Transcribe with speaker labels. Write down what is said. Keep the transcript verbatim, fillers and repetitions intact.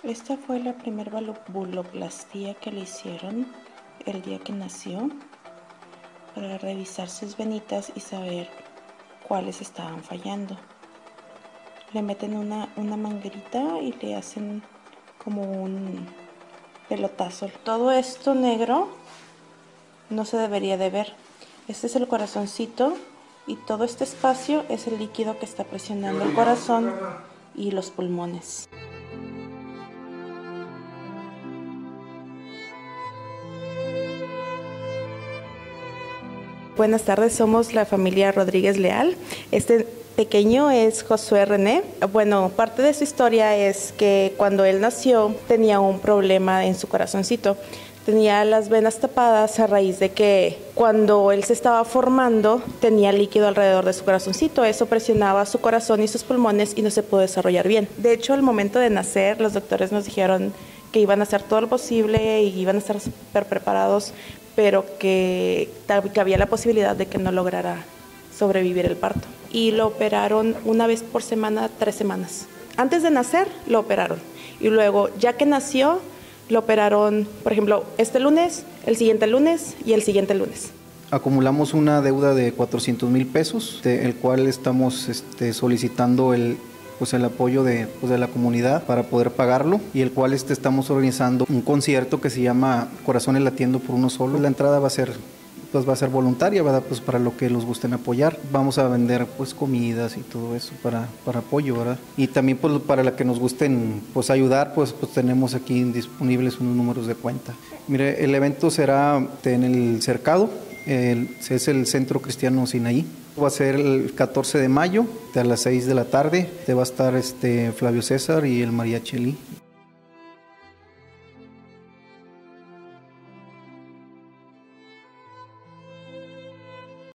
Speaker 1: Esta fue la primera buloplastía que le hicieron el día que nació para revisar sus venitas y saber cuáles estaban fallando. Le meten una, una manguerita y le hacen como un pelotazo. Todo esto negro no se debería de ver. Este es el corazoncito y todo este espacio es el líquido que está presionando el corazón y los pulmones. Buenas tardes, somos la familia Rodríguez Leal. Este pequeño es Josué René. Bueno, parte de su historia es que cuando él nació tenía un problema en su corazoncito. Tenía las venas tapadas a raíz de que cuando él se estaba formando tenía líquido alrededor de su corazoncito. Eso presionaba su corazón y sus pulmones y no se pudo desarrollar bien. De hecho, al momento de nacer, los doctores nos dijeron que iban a hacer todo lo posible y iban a estar súper preparados, pero que, que había la posibilidad de que no lograra sobrevivir el parto. Y lo operaron una vez por semana, tres semanas. Antes de nacer, lo operaron. Y luego, ya que nació, lo operaron, por ejemplo, este lunes, el siguiente lunes y el siguiente lunes.
Speaker 2: Acumulamos una deuda de cuatrocientos mil pesos, de, el cual estamos este, solicitando el, pues, el apoyo de, pues, de la comunidad para poder pagarlo, y el cual este, estamos organizando un concierto que se llama Corazones Latiendo por Uno Solo. La entrada va a ser pues va a ser voluntaria, ¿verdad? Pues para lo que los gusten apoyar. Vamos a vender pues comidas y todo eso para, para apoyo, ¿verdad? Y también pues para la que nos gusten pues ayudar, pues, pues tenemos aquí disponibles unos números de cuenta. Mire, el evento será en el Cercado, el, es el Centro Cristiano Sinaí. Va a ser el catorce de mayo, a las seis de la tarde. Te va a estar este Flavio César y el mariachi Eli.